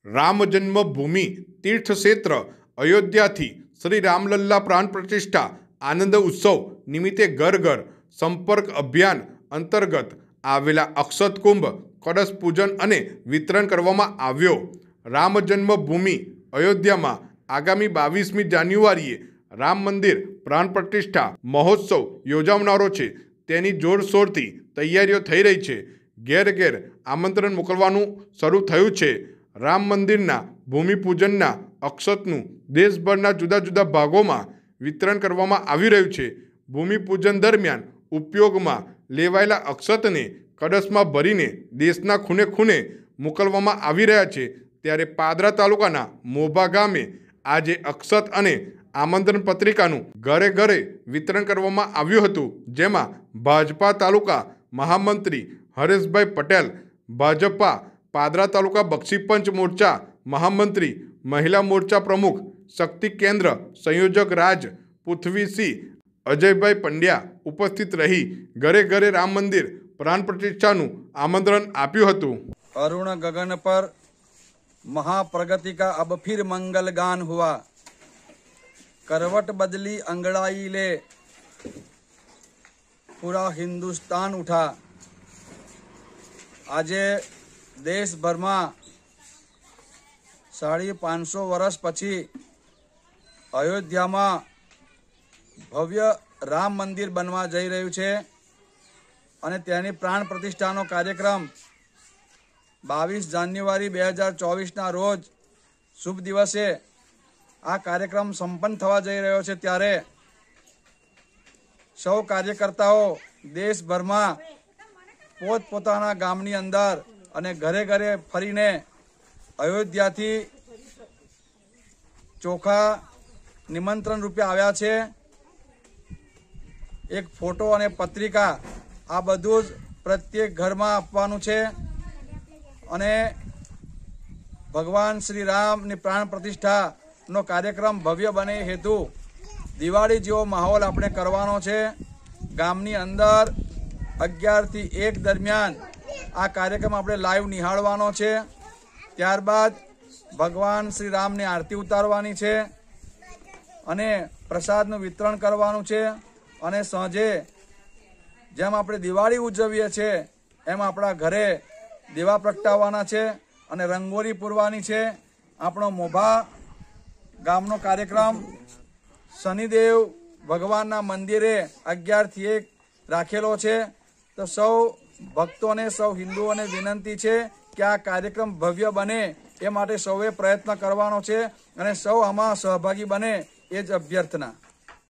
राम जन्मभूमि तीर्थ क्षेत्र अयोध्या थी श्री रामलल्ला प्राण प्रतिष्ठा आनंद उत्सव निमित्ते घर घर संपर्क अभियान अंतर्गत आवेला अक्षत कुंभ कलश पूजन अने वितरण करवामां आव्यो। राम जन्मभूमि अयोध्या में आगामी 22मी जान्युआरीए राम मंदिर प्राण प्रतिष्ठा महोत्सव योजावनारो छे। तेनी जोरशोरथी तैयारीओ थई रही छे। घेर घेर आमंत्रण मोकलवानुं शरू थयुं छे। राम मंदिरना भूमिपूजनना अक्षतनु देशभરના जुदा जुदा भागों वितरण करवामां आवी रह्युं छे। भूमिपूजन दरमियान उपयोगमां लेवायेला अक्षतने कळशमां भरीने देशना खूणे खूणे मोकलवामां आवी रह्या छे। त्यारे पादरा तालुकाना मोभा गामे आजे अक्षत अने आमंत्रण पत्रिकानुं घरे घरे वितरण करवामां आव्युं हतुं। जेमां भाजपा तालुका महामंत्री हरेशभाई पटेल, भाजपा पादरा तालुका बक्षीपंच मोर्चा महामंत्री, महिला मोर्चा प्रमुख, शक्ति केन्द्र संयोजक राज पृथ्वीसिंह, अजयभाई पंड्या उपस्थित रही घरे घरे राम मंदिर प्राण प्रतिष्ठानु आमंत्रण आप्युं हतुं। अरुण गगन पर महाप्रगति का अब फिर मंगल गान हुआ, करवट बदली अंगड़ाई ले पूरा हिंदुस्तान उठा। आजे देशभर में 550 वर्ष पछी अयोध्या में भव्य राम मंदिर बनवा जई रह्यु छे अने तेनी प्राण प्रतिष्ठानो कार्यक्रम 22 जान्युआरी 2024 ना रोज शुभ दिवसे आ कार्यक्रम संपन्न थवा जई रह्यो छे। त्यारे सौ कार्यकर्ताओ देशभर में पोतपोताना गामनी अंदर अने घरे घरे फरीने अयोध्या थी चोखा निमंत्रण रूपे आव्या छे। एक फोटो अने पत्रिका आ बधुं ज प्रत्येक घर में आपवानुं छे अने भगवान श्री राम नी प्राण प्रतिष्ठा नो कार्यक्रम भव्य बने हेतु दिवाળી जेवो माहोल आपणे करवानो छे। गामनी अंदर 11 થી 1 दरमियान आ कार्यक्रम आपणे लाइव निहाळवानो छे। त्यारबाद भगवान श्री राम ने आरती उतारवानी छे अने प्रसादनुं वितरण करवानुं छे अने सांजे जेम आपणे दिवाળી उजवीए छे एम आपणा घरे दीवा प्रगटाववाना छे अने रंगोली पूरवानी छे। आपणो मोभा गामनो कार्यक्रम शनिदेव भगवानना मंदिरे 11 થી 1 राखेलो छे। तो सौ भक्तों ने सौ हिंदुओं ने विनंती है कि आ कार्यक्रम भव्य बने ए माटे सौए प्रयत्न करवानो छे अने सौ आमां सहभागी बने ए ज अभ्यर्थना।